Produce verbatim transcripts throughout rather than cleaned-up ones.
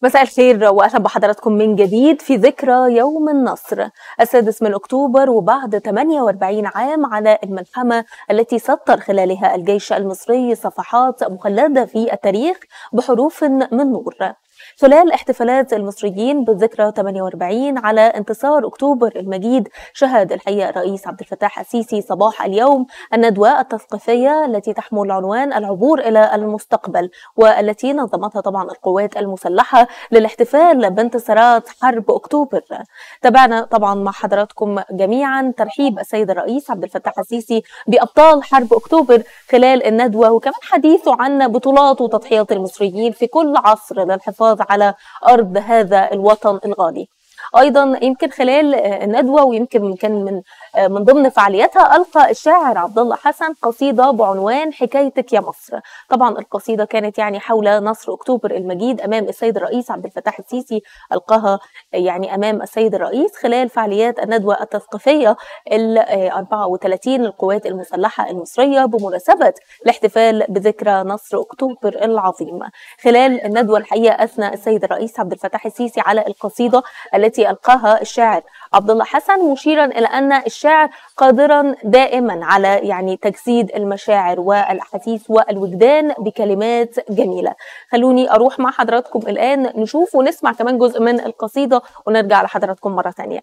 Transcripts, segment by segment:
مساء الخير واهلا بحضراتكم من جديد في ذكرى يوم النصر السادس من اكتوبر، وبعد ثمانية وأربعين عام على الملحمه التي سطر خلالها الجيش المصري صفحات مخلده في التاريخ بحروف من نور. خلال احتفالات المصريين بالذكرى ثمانية وأربعين على انتصار اكتوبر المجيد، شهد الحقيقه الرئيس عبد الفتاح السيسي صباح اليوم الندوه التثقيفيه التي تحمل عنوان العبور الى المستقبل، والتي نظمتها طبعا القوات المسلحه للاحتفال بانتصارات حرب اكتوبر. تابعنا طبعا مع حضراتكم جميعا ترحيب السيد الرئيس عبد الفتاح السيسي بابطال حرب اكتوبر خلال الندوه، وكمان حديثه عن بطولات وتضحيات المصريين في كل عصر للحفاظ على أرض هذا الوطن الغالي. أيضا يمكن خلال الندوة ويمكن كان من من ضمن فعالياتها ألقى الشاعر عبد الله حسن قصيدة بعنوان حكايتك يا مصر. طبعا القصيدة كانت يعني حول نصر أكتوبر المجيد أمام السيد الرئيس عبد الفتاح السيسي، ألقاها يعني أمام السيد الرئيس خلال فعاليات الندوة التثقيفية ال أربعة وثلاثين للقوات المسلحة المصرية بمناسبة الاحتفال بذكرى نصر أكتوبر العظيم. خلال الندوة الحقيقة أثنى السيد الرئيس عبد الفتاح السيسي على القصيدة التي ألقاها الشاعر عبد الله حسن، مشيرا إلى أن الشاعر قادرا دائما على يعني تجسيد المشاعر والأحاسيس والوجدان بكلمات جميلة. خلوني أروح مع حضراتكم الآن نشوف ونسمع كمان جزء من القصيدة ونرجع لحضراتكم مرة ثانية.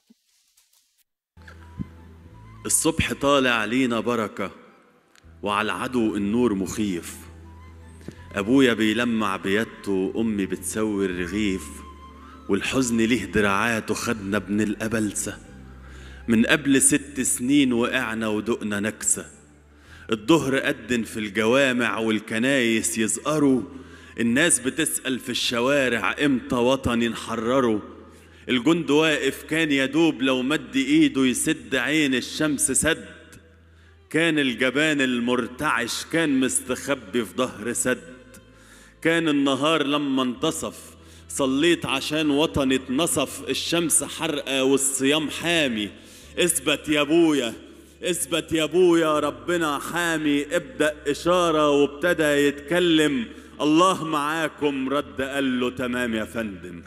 الصبح طالع علينا بركة وعلى العدو النور مخيف، أبويا بيلمع بيدته وأمي بتسوي الرغيف، والحزن ليه دراعات وخدنا ابن الأبلسة، من قبل ست سنين وقعنا ودقنا نكسة، الظهر أدن في الجوامع والكنايس يزقروا، الناس بتسأل في الشوارع امتى وطني نحرره، الجند واقف كان يدوب لو مد ايده يسد عين الشمس سد، كان الجبان المرتعش كان مستخبي في ظهر سد، كان النهار لما انتصف صليت عشان وطني اتنصف، الشمس حرقة والصيام حامي، اثبت يا ابويا اثبت يا ابويا ربنا حامي، ابدأ اشارة وابتدى يتكلم، الله معاكم رد قال له تمام يا فندم.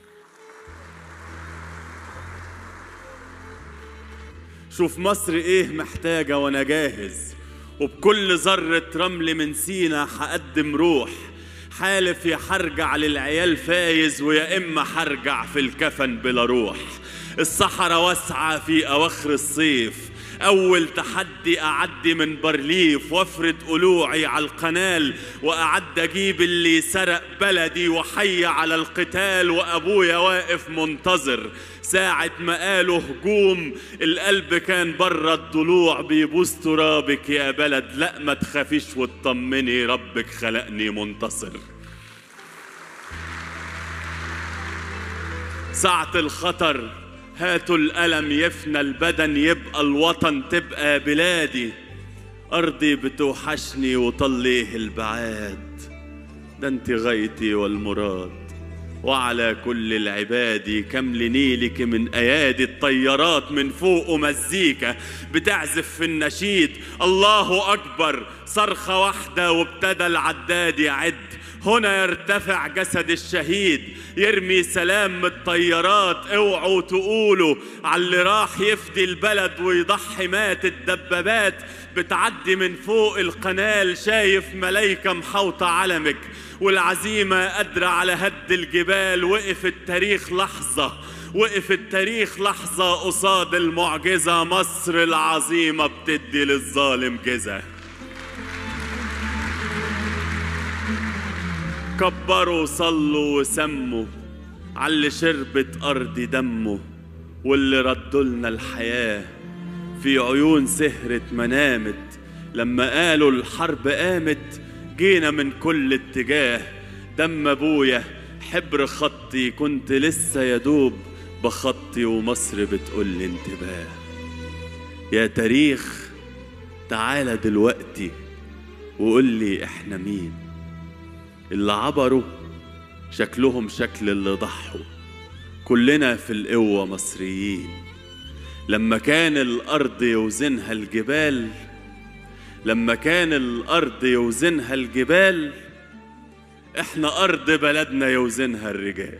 شوف مصر ايه محتاجة وانا جاهز، وبكل ذرة رمل من سينا حقدم روح، حالف يا حرجع للعيال فايز ويا اما حرجع في الكفن بلا روح، الصحراء واسعة في اواخر الصيف، اول تحدي اعدي من برليف وافرد قلوعي على القنال، واعد اجيب اللي سرق بلدي وحي على القتال، وابويا واقف منتظر ساعة ما قالوا هجوم، القلب كان برا الضلوع بيبوس ترابك يا بلد، لا ما تخافيش وتطمني ربك خلقني منتصر. ساعة الخطر هاتوا الألم يفنى البدن يبقى الوطن تبقى بلادي، أرضي بتوحشني وطليه البعاد، ده انت غايتي والمراد، وعلى كل العباد كمل نيلك من أيادي، الطيارات من فوق ومزيكا بتعزف في النشيد، الله أكبر صرخة واحدة وابتدى العداد يعد، هنا يرتفع جسد الشهيد يرمي سلام من الطيارات، اوعوا تقولوا على اللي راح يفدي البلد ويضحي مات، الدبابات بتعدي من فوق القنال، شايف ملايكة محوطة علمك والعزيمة قادرة على هد الجبال، وقف التاريخ لحظة وقف التاريخ لحظة قصاد المعجزة، مصر العظيمة بتدي للظالم جزا. كبروا صلوا وسموا عاللي شربت أرضي دمه، واللي ردولنا الحياة في عيون سهرت منامت، لما قالوا الحرب قامت جينا من كل اتجاه، دم أبويا حبر خطي كنت لسه يدوب بخطي، ومصر بتقول انتباه. يا تاريخ تعالى دلوقتي وقول لي احنا مين، اللي عبروا شكلهم شكل اللي ضحوا، كلنا في القوة مصريين، لما كان الأرض يوزنها الجبال لما كان الأرض يوزنها الجبال احنا أرض بلدنا يوزنها الرجال.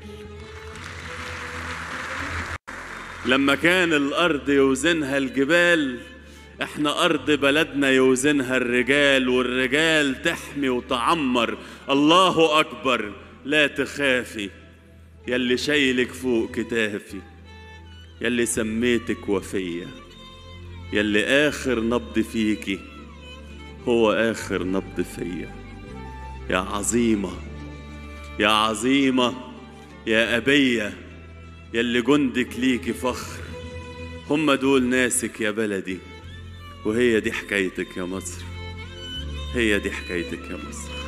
لما كان الأرض يوزنها الجبال، احنا أرض بلدنا يوزنها الرجال، والرجال تحمي وتعمر. الله أكبر لا تخافي يلي شايلك فوق كتافي، يلي سميتك وفية، يلي آخر نبض فيكي هو آخر نبض فيا. يا عظيمة يا عظيمة يا أبية، يلي جندك ليكي فخر. هم دول ناسك يا بلدي، وهي دي حكايتك يا مصر، هي دي حكايتك يا مصر.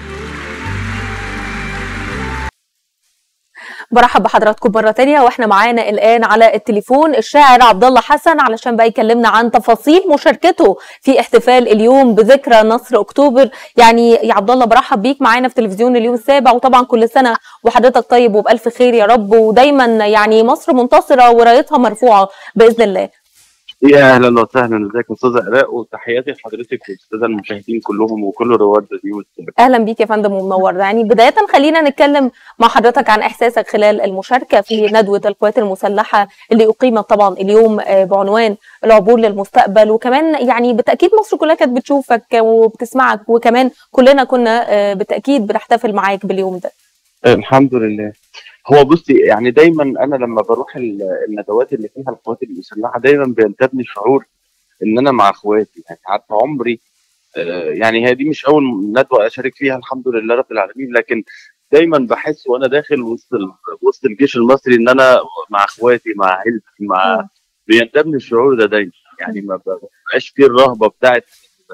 برحب بحضراتكم مرة تانية، واحنا معانا الآن على التليفون الشاعر عبد الله حسن علشان بقى يكلمنا عن تفاصيل مشاركته في احتفال اليوم بذكرى نصر أكتوبر. يعني يا عبد الله برحب بيك معانا في تلفزيون اليوم السابع، وطبعا كل سنة وحضرتك طيب وبألف خير يا رب، ودايما يعني مصر منتصرة ورايتها مرفوعة بإذن الله. يا اهلا وسهلا، ازيك يا استاذه الاء، وتحياتي لحضرتك والاستاذه المشاهدين كلهم وكل رواد راديو السابع. اهلا بيك يا فندم ومنور. يعني بدايه خلينا نتكلم مع حضرتك عن احساسك خلال المشاركه في ندوه القوات المسلحه اللي اقيمت طبعا اليوم بعنوان العبور للمستقبل، وكمان يعني بالتاكيد مصر كلها كانت بتشوفك وبتسمعك، وكمان كلنا كنا بالتاكيد بنحتفل معاك باليوم ده. الحمد لله. هو بصي، يعني دايما انا لما بروح الندوات اللي فيها القوات المسلحه دايما بينتابني شعور ان انا مع اخواتي. يعني عارفه عمري آه يعني هي دي مش اول ندوه اشارك فيها الحمد لله رب العالمين، لكن دايما بحس وانا داخل وسط وسط الجيش المصري ان انا مع اخواتي مع عيلتي مع بينتابني الشعور ده دايما. يعني ما بقاش فيه الرهبه بتاعت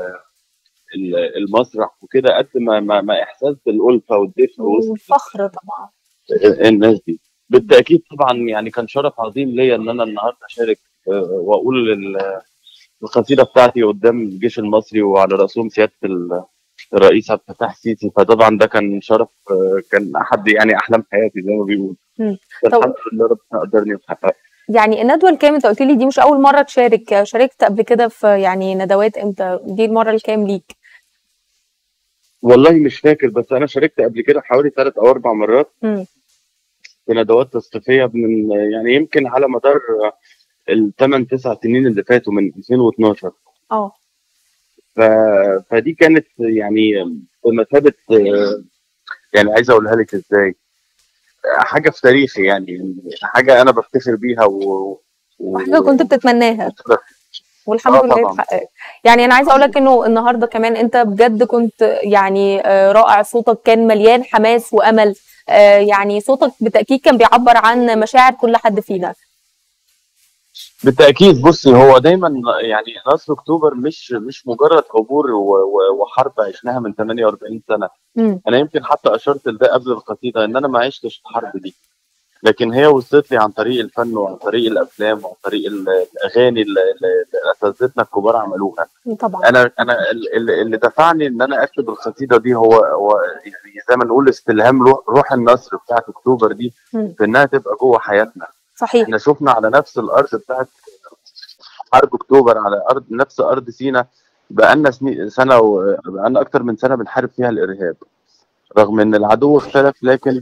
المسرح وكده قد ما, ما ما احساس بالالفه والدفء والفخر طبعا الناس دي. بالتاكيد طبعا يعني كان شرف عظيم ليا ان انا النهارده اشارك واقول القصيده بتاعتي قدام الجيش المصري وعلى راسهم سياده الرئيس عبد الفتاح السيسي، فطبعا ده كان شرف، كان احد يعني احلام حياتي زي ما بيقولوا. الحمد لله ربنا قدرني احققه. يعني الندوه الكام انت قلت لي دي مش اول مره تشارك، شاركت قبل كده في يعني ندوات امتى؟ دي المره الكام ليك؟ والله مش فاكر، بس انا شاركت قبل كده حوالي ثلاث او اربع مرات م. في ندوات تثقيفيه من يعني يمكن على مدار الثمان تسع سنين اللي فاتوا من ألفين واثناشر. اه ف... فدي كانت يعني بمثابه، يعني عايز اقولها لك ازاي، حاجه في تاريخي، يعني حاجه انا بفتخر بيها و... وحاجه كنت بتتمناها والحمد لله اتحققت. يعني انا عايزه اقول لك انه النهارده كمان انت بجد كنت يعني رائع، صوتك كان مليان حماس وامل، يعني صوتك بالتاكيد كان بيعبر عن مشاعر كل حد فينا. بالتاكيد. بصي، هو دايما يعني نصر اكتوبر مش مش مجرد عبور وحرب عشناها من ثمانية وأربعين سنه. م. انا يمكن حتى اشرت لده قبل القصيده ان انا ما عشتش الحرب دي، لكن هي وصلت لي عن طريق الفن وعن طريق الافلام وعن طريق الاغاني اللي اساتذتنا الكبار عملوها. طبعا انا انا اللي دفعني ان انا اكتب القصيده دي هو هو يعني زي ما نقول استلهام روح النصر بتاعت اكتوبر دي، في انها تبقى جوه حياتنا. صحيح. احنا شفنا على نفس الارض بتاعت حرب اكتوبر، على ارض نفس ارض سيناء، بقالنا سنه وبقالنا اكتر من سنه بنحارب فيها الارهاب، رغم ان العدو اختلف لكن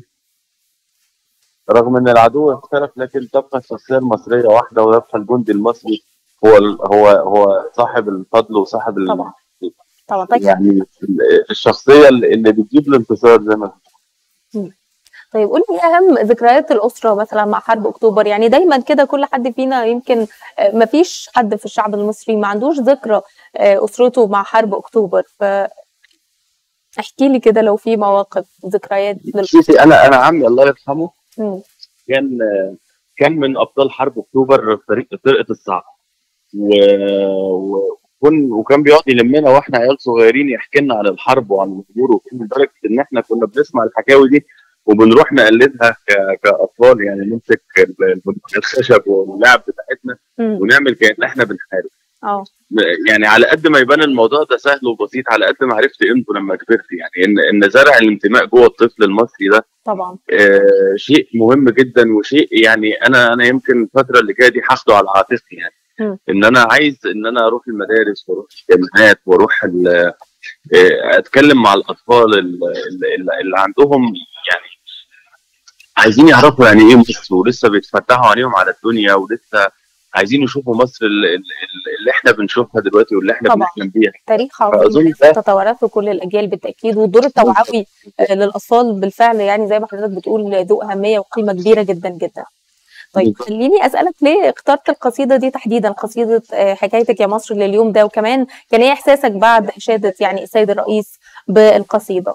رغم ان العدو اختلف لكن تبقى الشخصيه المصريه واحده، ويبقى الجندي المصري هو هو هو صاحب الفضل وصاحب طبعا طبعا طيب. يعني الشخصيه اللي بتجيب الانتصار زي ما. طيب قول لي اهم ذكريات الاسره مثلا مع حرب اكتوبر. يعني دايما كده كل حد فينا يمكن ما فيش حد في الشعب المصري ما عندوش ذكرى اسرته مع حرب اكتوبر، ف احكي لي كده لو في مواقف ذكريات. شوفي، انا انا عمي الله يرحمه م. كان كان من ابطال حرب اكتوبر، فريق فرقه الصعق، و... وكن وكان بيقعد يلمنا واحنا عيال صغيرين يحكي لنا عن الحرب وعن الامور وكده، لدرجه ان احنا كنا بنسمع الحكاوي دي وبنروح نقلدها ك... كاطفال، يعني نمسك الخشب واللعب بتاعتنا م. ونعمل كأن احنا بنحارب. اه يعني على قد ما يبان الموضوع ده سهل وبسيط، على قد ما عرفت قيمته لما كبرت، يعني ان ان زرع الانتماء جوه الطفل المصري ده طبعا آه شيء مهم جدا، وشيء يعني انا انا يمكن الفتره اللي جايه دي هاخده على عاتقي، يعني م. ان انا عايز ان انا اروح المدارس واروح الجامعات واروح اتكلم مع الاطفال اللي, اللي عندهم يعني عايزين يعرفوا يعني ايه مصر، ولسه بيتفتحوا عليهم على الدنيا، ولسه عايزين يشوفوا مصر اللي, اللي احنا بنشوفها دلوقتي واللي احنا طبعا بنحلم بيها. تاريخ عظيم فاظن لازم ده تتوارثه كل الاجيال بالتاكيد، والدور التوعوي آه، للاطفال بالفعل يعني زي ما حضرتك بتقول ذو اهميه وقيمه كبيره جدا جدا. طيب بالظبط. خليني اسالك ليه اخترت القصيده دي تحديدا، قصيده آه، حكايتك يا مصر لليوم ده، وكمان كان ايه احساسك بعد اشاده يعني السيد الرئيس بالقصيده؟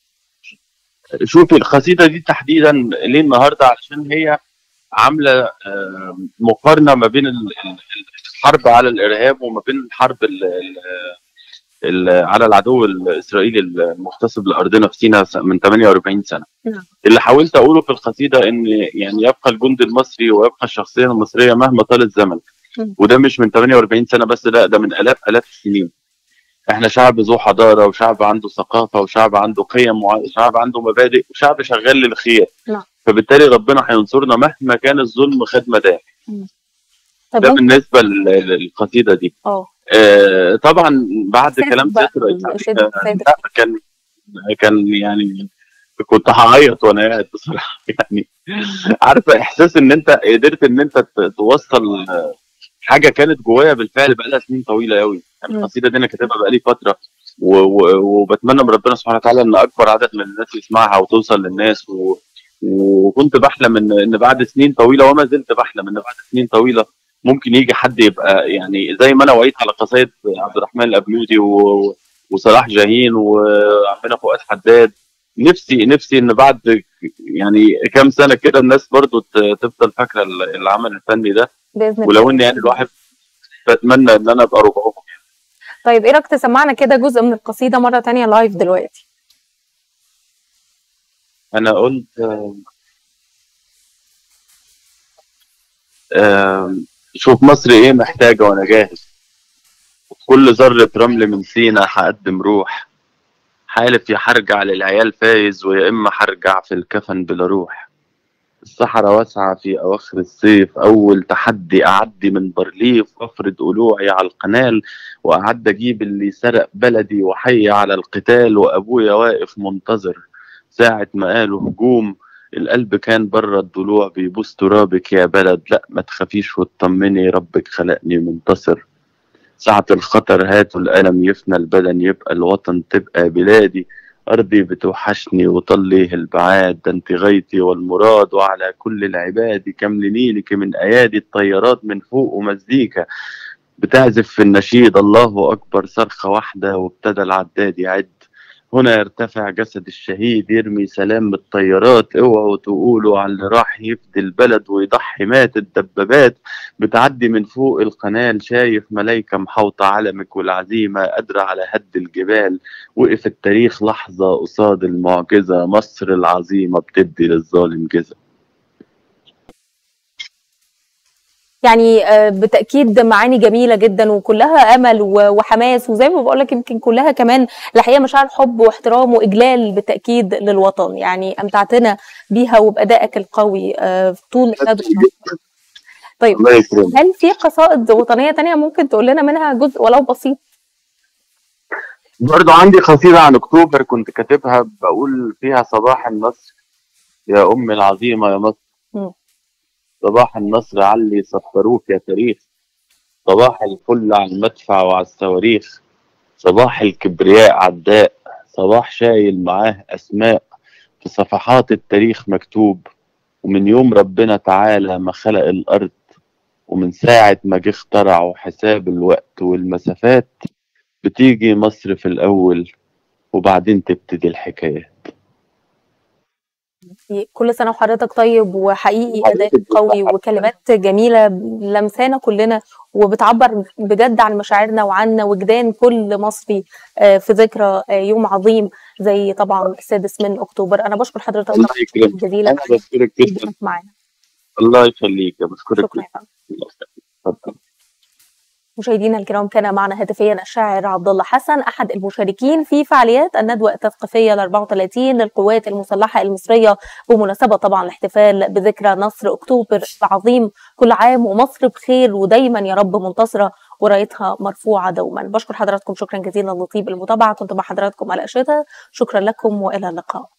شوفي القصيده دي تحديدا ليه النهارده؟ علشان هي عامله آه، مقارنه ما بين ال- ال- الحرب على الارهاب وما بين الحرب ال- ال- ال- على العدو الاسرائيلي المغتصب لارضنا في سيناء من ثمانية وأربعين سنه. نعم. اللي حاولت اقوله في القصيده ان يعني يبقى الجندي المصري ويبقى الشخصيه المصريه مهما طال الزمن، مم. وده مش من ثمانية وأربعين سنه بس، لا ده من الاف الاف السنين. احنا شعب ذو حضاره، وشعب عنده ثقافه، وشعب عنده قيم، وشعب عنده مبادئ، وشعب شغال للخير. نعم. فبالتالي ربنا هينصرنا مهما كان الظلم خد مداه. مم. طب ده ممكن بالنسبه لل- للقصيده دي. اه آه طبعا بعد احساسك كلام بقى سياده الرئيس باشاده علينا، السيد لا كان كان يعني كنت هعيط وانا قاعد بصراحه يعني. عارفه احساس ان انت قدرت ان انت ت- توصل حاجه كانت جوايا بالفعل بقى لها سنين طويله قوي. يعني مم. القصيده دي انا كاتبها بقى لي فتره، و- و- وبتمنى من ربنا سبحانه وتعالى ان اكبر عدد من الناس يسمعها وتوصل للناس. و... وكنت بحلم ان ان بعد سنين طويله، وما زلت بحلم ان بعد سنين طويله ممكن يجي حد يبقى يعني زي ما انا وعيت على قصايد عبد الرحمن الابنودي و... وصلاح جاهين وعمنا فؤاد حداد. نفسي نفسي ان بعد يعني كام سنه كده الناس برضو ت- تفضل فاكره العمل الفني ده. باذن ولو الله. ان يعني الواحد بتمنى ان انا ابقى ربعهم. طيب ايه رايك تسمعنا كده جزء من القصيده مره تانية لايف دلوقتي؟ انا قلت آه، آه، شوف مصر ايه محتاجه وانا جاهز، كل ذره رمل من سينا هقدم روح، حالف يا هرجع للعيال فايز، ويا اما هرجع في الكفن بلا روح. الصحراء واسعة في أواخر الصيف، أول تحدي أعدي من برليف وأفرد قلوعي على القنال، وأعد أجيب اللي سرق بلدي وحي على القتال، وأبويا واقف منتظر ساعة ما قالوا هجوم. القلب كان بره الضلوع بيبوس ترابك يا بلد، لا ما تخافيش واطمني ربك خلقني منتصر. ساعة الخطر هاتوا الألم يفنى البدن، يبقى الوطن تبقى بلادي، أرضي بتوحشني وطليه البعاد، ده انت غايتي والمراد وعلى كل العباد، كم لنيلك من أيادي الطيارات من فوق ومزيكا بتعزف في النشيد الله أكبر صرخة واحدة، وابتدى العداد يعد. هنا يرتفع جسد الشهيد يرمي سلام الطيارات، اوعوا تقولوا على اللي راح يفدي البلد ويضحي، مات الدبابات بتعدي من فوق القنال، شايف ملايكة محوطة علمك والعزيمة قادرة على هد الجبال. وقف التاريخ لحظة قصاد المعجزة، مصر العظيمة بتدي للظالم جزا. يعني آه، بالتأكيد معاني جميلة جدا وكلها أمل و- وحماس، وزي ما بقولك يمكن كلها كمان الحقيقة مشاعر حب واحترام وإجلال بالتأكيد للوطن. يعني أمتعتنا بيها وبأدائك القوي آه، طول ندوة. طيب الله يكرمك. هل في قصائد وطنية تانية ممكن تقول لنا منها جزء ولو بسيط؟ برضو عندي قصيدة عن أكتوبر كنت كاتبها بقول فيها صباح النصر يا أم العظيمة يا مصر، مم. صباح النصر علي سطروك يا تاريخ، صباح الفل على المدفع وعلى الصواريخ، صباح الكبرياء عداء، صباح شايل معاه أسماء في صفحات التاريخ مكتوب، ومن يوم ربنا تعالى ما خلق الأرض، ومن ساعة ما جه اخترعوا حساب الوقت والمسافات، بتيجي مصر في الأول وبعدين تبتدي الحكاية. كل سنة وحضرتك طيب، وحقيقي أداء قوي وكلمات جميلة لمسانا كلنا وبتعبر بجد عن مشاعرنا وعن وجدان كل مصري آه، في ذكرى آه، يوم عظيم زي طبعا السادس من أكتوبر. أنا بشكر حضرتك الله يكرمك. جزيلا أنا بشكرك جدا. معانا. الله يخليك، بشكرك شكرا. جدا. مشاهدينا الكرام، كان معنا هاتفيا الشاعر عبد الله حسن أحد المشاركين في فعاليات الندوة التثقيفية ال أربعة وثلاثين للقوات المسلحة المصرية بمناسبة طبعا الاحتفال بذكرى نصر أكتوبر العظيم. كل عام ومصر بخير ودايما يا رب منتصرة، ورايتها مرفوعة دوما. بشكر حضراتكم شكرا جزيلا لطيب المتابعة، كنت مع حضراتكم على الشاشة، شكرا لكم وإلى اللقاء.